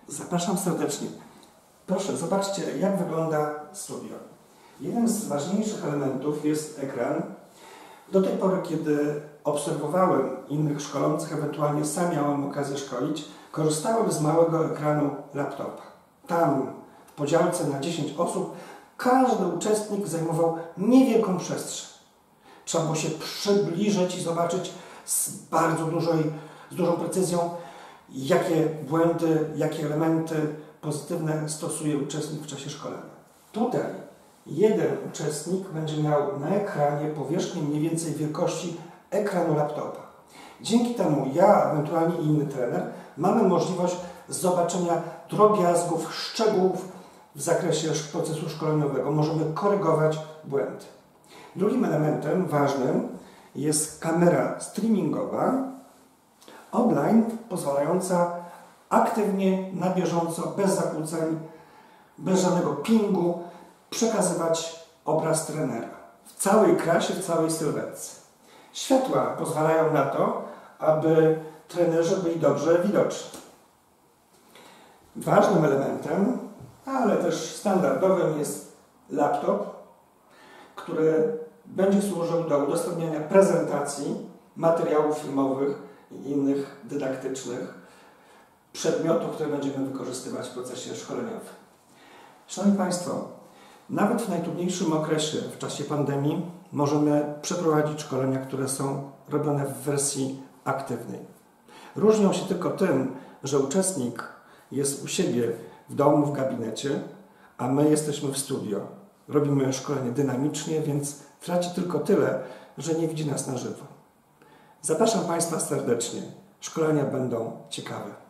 Zapraszam serdecznie. Proszę, zobaczcie, jak wygląda studio. Jeden z ważniejszych elementów jest ekran. Do tej pory, kiedy obserwowałem innych szkolących, ewentualnie sam miałem okazję szkolić, korzystałem z małego ekranu laptopa. Tam, w podziałce na 10 osób, każdy uczestnik zajmował niewielką przestrzeń. Trzeba było się przybliżyć i zobaczyć z dużą precyzją, jakie błędy, jakie elementy pozytywne stosuje uczestnik w czasie szkolenia. Tutaj jeden uczestnik będzie miał na ekranie powierzchnię mniej więcej wielkości ekranu laptopa. Dzięki temu ja, ewentualnie inny trener, mamy możliwość zobaczenia drobiazgów, szczegółów w zakresie procesu szkoleniowego. Możemy korygować błędy. Drugim elementem ważnym jest kamera streamingowa, online, pozwalająca aktywnie, na bieżąco, bez zakłóceń, bez żadnego pingu przekazywać obraz trenera w całej krasie, w całej sylwetce. Światła pozwalają na to, aby trenerzy byli dobrze widoczni. Ważnym elementem, ale też standardowym jest laptop, który będzie służył do udostępniania prezentacji, materiałów filmowych i innych dydaktycznych przedmiotów, które będziemy wykorzystywać w procesie szkoleniowym. Szanowni Państwo, nawet w najtrudniejszym okresie, w czasie pandemii, możemy przeprowadzić szkolenia, które są robione w wersji aktywnej. Różnią się tylko tym, że uczestnik jest u siebie w domu, w gabinecie, a my jesteśmy w studio. Robimy szkolenie dynamicznie, więc traci tylko tyle, że nie widzi nas na żywo. Zapraszam Państwa serdecznie. Szkolenia będą ciekawe.